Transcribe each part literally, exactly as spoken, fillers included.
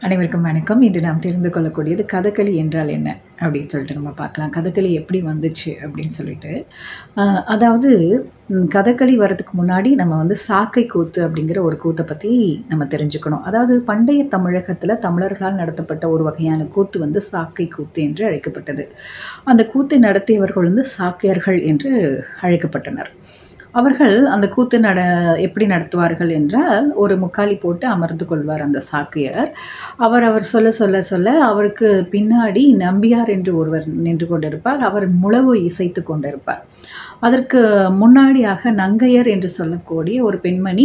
அனைவருக்கும் வணக்கம். இன்று நாம் தெரிந்து கொள்ளக்கூடியது கதகளி என்றால் என்ன அப்படின்னு சொல்லிட்டு நம்ம பார்க்கலாம். கதகளி எப்படி வந்துச்சு அப்படின்னு சொல்லிட்டு அஹ், அதாவது ம், கதகளி வர்றதுக்கு முன்னாடி நம்ம வந்து சாக்கை கூத்து அப்படிங்கிற ஒரு கூத்தை பற்றி நம்ம தெரிஞ்சுக்கணும். அதாவது பண்டைய தமிழகத்தில் தமிழர்களால் நடத்தப்பட்ட ஒரு வகையான கூத்து வந்து சாக்கை கூத்து என்று அழைக்கப்பட்டது. அந்த கூத்தை நடத்தியவர்கள் வந்து சாக்கியர்கள் என்று அழைக்கப்பட்டனர். அவர்கள் அந்த கூத்து நட எப்படி நடத்துவார்கள் என்றால், ஒரு முக்காலி போட்டு அமர்ந்து கொள்வார் அந்த சாக்கியர். அவர் அவர் சொல்ல சொல்ல சொல்ல அவருக்கு பின்னாடி நம்பியார் என்று ஒருவர் நின்று கொண்டிருப்பார். அவர் முழவு இசைத்து கொண்டிருப்பார். அதற்கு முன்னாடியாக நங்கையர் என்று சொல்லக்கூடிய ஒரு பெண்மணி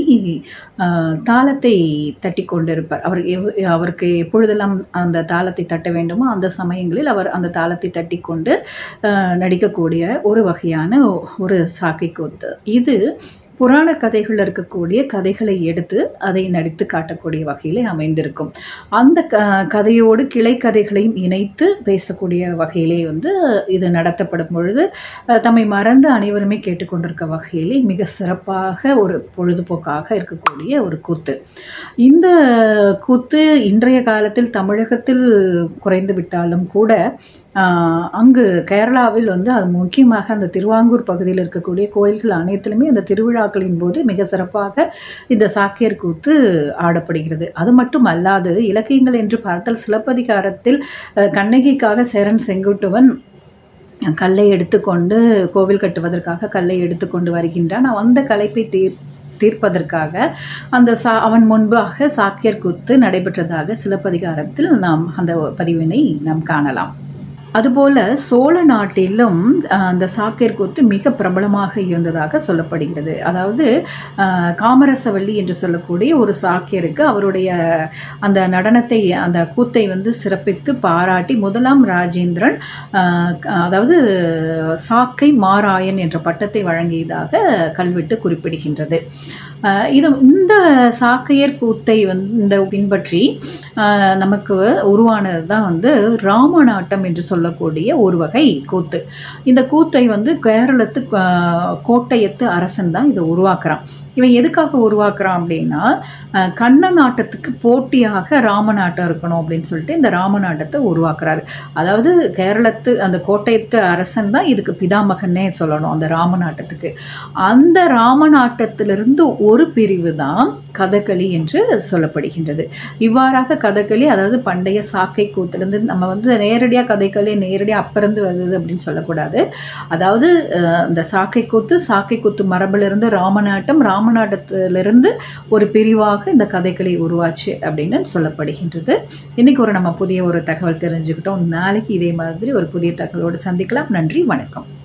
ஆஹ், தாளத்தை தட்டி கொண்டிருப்பார். அவர் எவ் அவருக்கு எப்பொழுதெல்லாம் அந்த தாளத்தை தட்ட வேண்டுமோ அந்த சமயங்களில் அவர் அந்த தாளத்தை தட்டி கொண்டு ஆஹ், நடிக்கக்கூடிய ஒரு வகையான ஒரு சாக்கை கூத்து இது. புராண கதைகளில் இருக்கக்கூடிய கதைகளை எடுத்து அதை நடித்து காட்டக்கூடிய வகையில் அமைந்திருக்கும். அந்த க கதையோடு கிளை கதைகளையும் இணைத்து பேசக்கூடிய வகையிலே வந்து இது நடத்தப்படும் பொழுது அஹ், தம்மை மறந்து அனைவருமே கேட்டுக்கொண்டிருக்க வகையிலே மிக சிறப்பாக ஒரு பொழுதுபோக்காக இருக்கக்கூடிய ஒரு கூத்து. இந்த கூத்து இன்றைய காலத்தில் தமிழகத்தில் குறைந்து விட்டாலும் கூட ஆஹ், அங்கு கேரளாவில் வந்து அது முக்கியமாக அந்த திருவாங்கூர் பகுதியில் இருக்கக்கூடிய கோயில்கள் அனைத்திலுமே அந்த திருவிழாக்களின் போது மிக சிறப்பாக இந்த சாக்கியர் கூத்து ஆடப்படுகிறது. அது மட்டும் அல்லாது இலக்கியங்கள் என்று பார்த்தால் சிலப்பதிகாரத்தில் அஹ், கண்ணகிக்காக சேரன் செங்குட்டுவன் கல்லை எடுத்துக்கொண்டு கோவில் கட்டுவதற்காக கல்லை எடுத்துக்கொண்டு வருகின்றான். அந்த கலைப்பை தீர் தீர்ப்பதற்காக அந்த சா அவன் முன்பாக சாக்கியர் கூத்து நடைபெற்றதாக சிலப்பதிகாரத்தில் நாம் அந்த பதிவினை நாம் காணலாம். அதுபோல சோழ நாட்டிலும் அஹ், அந்த சாக்கியர் கூத்து மிக பிரபலமாக இருந்ததாக சொல்லப்படுகிறது. அதாவது அஹ், காமரசவள்ளி என்று சொல்லக்கூடிய ஒரு சாக்கியருக்கு அவருடைய அந்த நடனத்தை அந்த கூத்தை வந்து சிறப்பித்து பாராட்டி முதலாம் ராஜேந்திரன் அஹ், அதாவது சாக்கை மாராயன் என்ற பட்டத்தை வழங்கியதாக கல்வெட்டு குறிப்பிடுகின்றது. அஹ், இது இந்த சாக்கையர் கூத்தை வந்து இந்த பின்பற்றி அஹ், நமக்கு உருவானது தான் வந்து ராமநாட்டம் என்று சொல்லக்கூடிய ஒரு வகை கூத்து. இந்த கூத்தை வந்து கேரளத்து அஹ், கோட்டயத்து அரசன் தான் இதை உருவாக்குறான். இவன் எதுக்காக உருவாக்குறான் அப்படின்னா, அஹ், கண்ண நாட்டத்துக்கு போட்டியாக ராமநாட்டம் இருக்கணும் அப்படின்னு சொல்லிட்டு இந்த ராமநாட்டத்தை உருவாக்குறாரு. அதாவது கேரளத்து அந்த கோட்டயத்து அரசன் தான் இதுக்கு பிதாமகன்னே சொல்லணும் அந்த ராமநாட்டத்துக்கு. அந்த ராமநாட்டத்திலிருந்து ஒரு பிரிவு தான் கதகளி என்று சொல்லப்படுகின்றது. இவ்வாறாக கதகளி, அதாவது பண்டைய சாக்கை கூத்திலிருந்து நம்ம வந்து நேரடியாக கதைகளி நேரடியாக அப்பிருந்து வருது அப்படின்னு சொல்லக்கூடாது. அதாவது அஹ், இந்த சாக்கை கூத்து சாக்கை கூத்து மரபிலிருந்து ராமநாட்டம் ராமநாட்டத்திலிருந்து ஒரு பிரிவாக இந்த கதைகளி உருவாச்சு அப்படின்னு சொல்லப்படுகின்றது. இன்னைக்கு ஒரு நம்ம புதிய ஒரு தகவல் தெரிஞ்சுக்கிட்டோம். நாளைக்கு இதே மாதிரி ஒரு புதிய தகவலோடு சந்திக்கலாம். நன்றி, வணக்கம்.